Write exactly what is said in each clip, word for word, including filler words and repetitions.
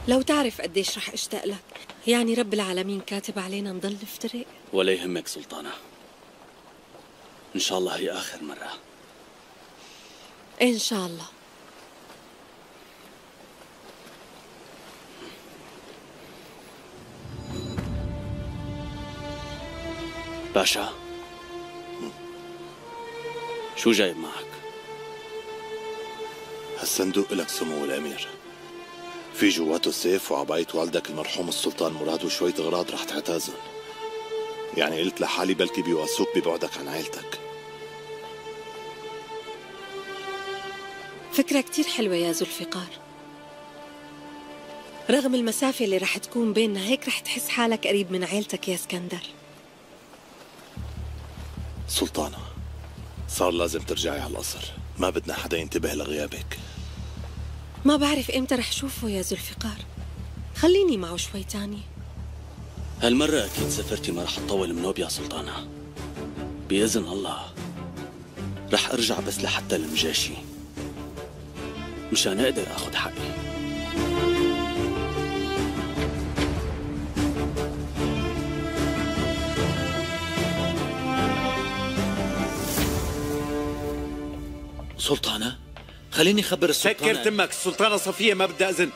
لو تعرف قديش رح اشتاق لك. يعني رب العالمين كاتب علينا نضل نفترق. ولا يهمك سلطانة، إن شاء الله هي آخر مرة. إن شاء الله. باشا، شو جايب معك؟ هالصندوق لك سمو الأمير، في جواته سيف وعباية والدك المرحوم السلطان مراد وشوية أغراض رح تعتازن. يعني قلت لحالي بلكي بيواسوك ببعدك عن عيلتك. فكرة كتير حلوة يا ذو الفقار. رغم المسافة اللي رح تكون بيننا، هيك رح تحس حالك قريب من عيلتك يا اسكندر. سلطانة، صار لازم ترجعي على القصر، ما بدنا حدا ينتبه لغيابك. ما بعرف امتى رح شوفه يا ذو الفقار، خليني معه شوي تاني. هالمرة أكيد سفرتي ما رح تطول منوب يا سلطانة، بإذن الله رح أرجع بس لحتى المجاشي مشان أقدر أخذ حقي. سلطانة، خليني خبر السلطانة. سكر تمك، السلطانة صفية ما بدها أذن.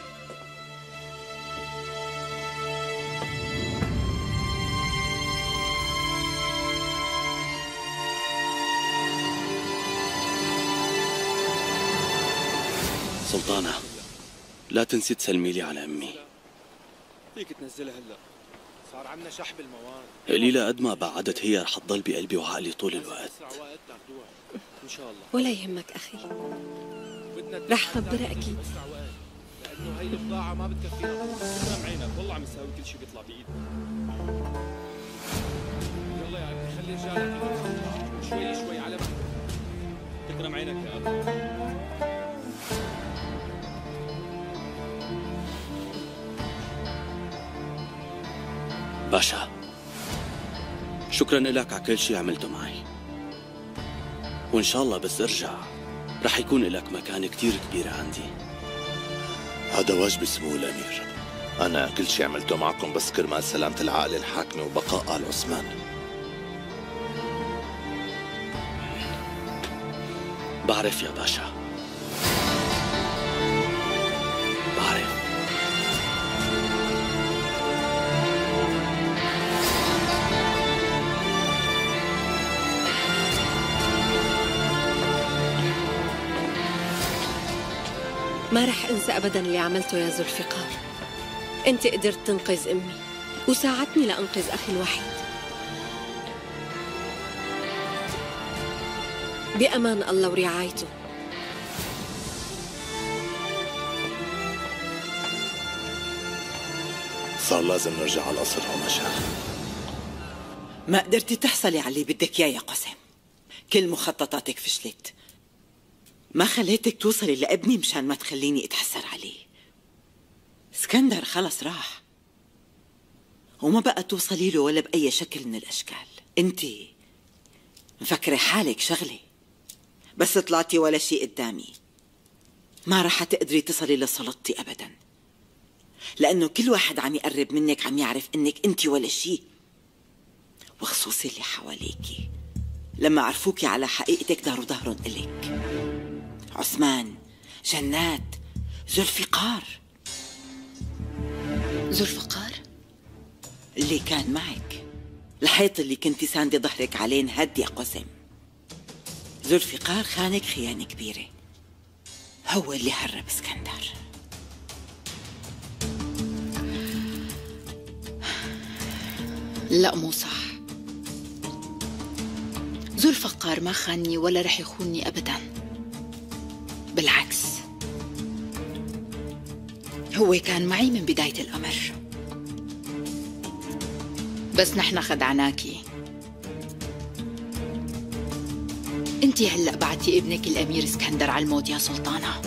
سلطانة، لا تنسي تسلمي لي على أمي. فيك تنزلها هلا، صار عنا شحب المواد. قليلة قد ما بعدت هي رح تضل بقلبي وعقلي طول الوقت. إن شاء الله. ولا يهمك أخي، رح خبرها أكيد. لأنه هي البضاعة ما بتكفينا. تكرم عينك، والله عم نساوي كل شيء بيطلع بإيدنا. يلا يا ابني خلي رجالك شوي شوي على بالك. تكرم عينك يا أبو. باشا، شكرا لك على كل شيء عملته معي، وإن شاء الله بس أرجع رح يكون لك مكان كتير كبير عندي. هذا واجب سمو الأمير، أنا كل شيء عملته معكم بس كرمال سلامة العائلة الحاكمة وبقاء آل عثمان. بعرف يا باشا، بعرف. ما رح أنسى أبداً اللي عملته يا ذو الفقار. أنت قدرت تنقذ أمي وساعدتني لأنقذ أخي الوحيد. بأمان الله ورعايته. صار لازم نرجع على القصر هون مشان ما قدرتي تحصلي على اللي بدك اياه يا قاسم. كل مخططاتك فشلت. ما خليتك توصلي لابني مشان ما تخليني اتحسر عليه. اسكندر خلص راح وما بقى توصلي له ولا بأي شكل من الأشكال. انتي مفكرة حالك شغلة، بس طلعتي ولا شيء قدامي. ما رح تقدري تصلي لسلطتي أبدا، لأنه كل واحد عم يقرب منك عم يعرف إنك انتي ولا شيء، وخصوصي اللي حواليكي لما عرفوكي على حقيقتك داروا ظهرهم إلك. عثمان، جنات، ذو الفقار. ذو الفقار؟ اللي كان معك، الحيط اللي كنتي ساندي ظهرك عليه انهد يا قسم. ذو الفقار خانك خيانة كبيرة، هو اللي هرب اسكندر. لا مو صح، ذو الفقار ما خانني ولا رح يخونني أبدا، بالعكس هو كان معي من بداية الأمر، بس نحن خدعناكي. انتي هلأ بعتي ابنك الأمير اسكندر على الموت يا سلطانة.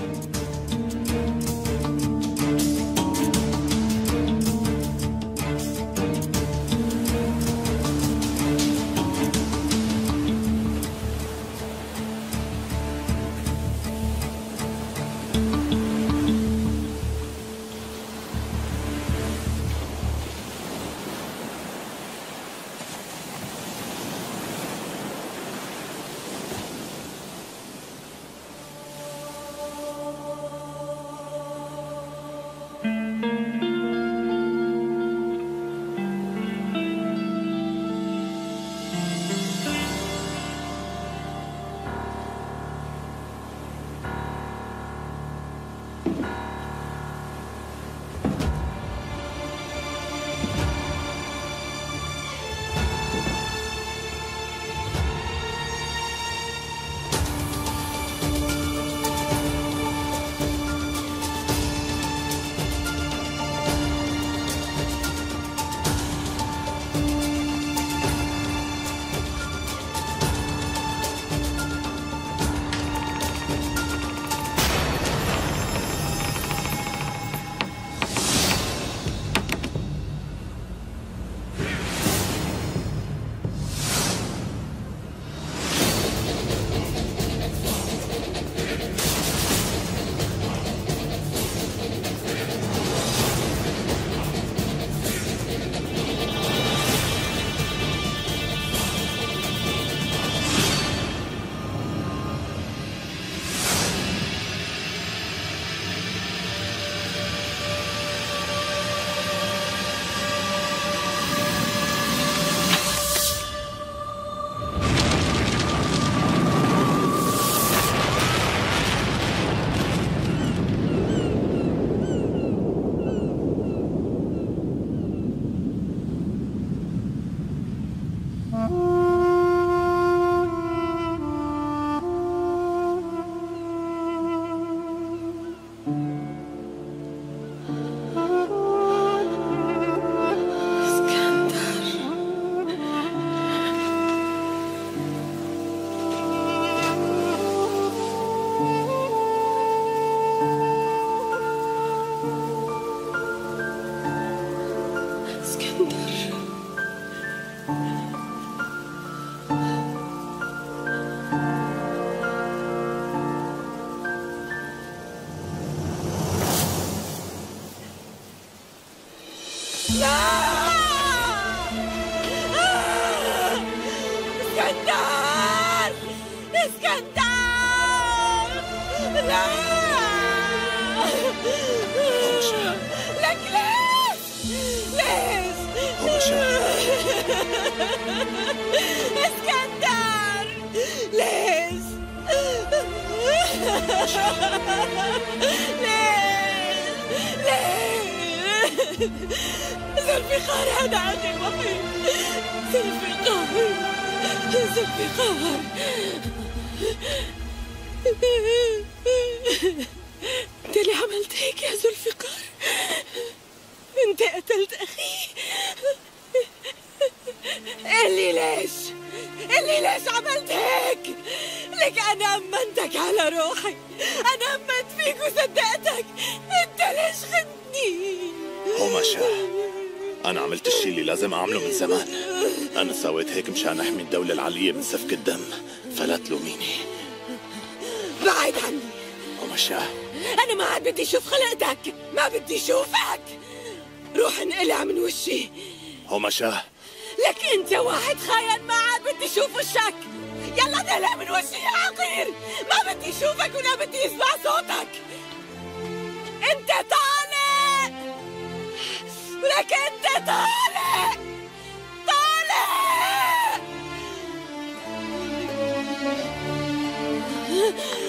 ذوالفقار هذا أخي الوحيد. ذوالفقار ذوالفقار انت اللي عملت هيك يا ذوالفقار؟ انت قتلت أخي؟ قل لي ليش؟ قل لي ليش عملت هيك؟ لك أنا أمنتك على روحي، أنا أمنت فيك وصدقتك، أنت ليش خدني؟ همشة، أنا عملت الشيء اللي لازم أعمله من زمان. أنا سويت هيك مشان أحمي الدولة العلية من سفك الدم، فلا تلوميني. بعد عني همشة، أنا ما عاد بدي أشوف خلقتك، ما بدي أشوفك. روح انقلع من وشي. همشة، لك أنت واحد خاين، ما عاد بدي أشوف وشك. يلا انقلع من وشي يا عقير، ما بدي أشوفك ولا بدي أسمع صوتك. أنت طالع، لك أنت طالع طالع.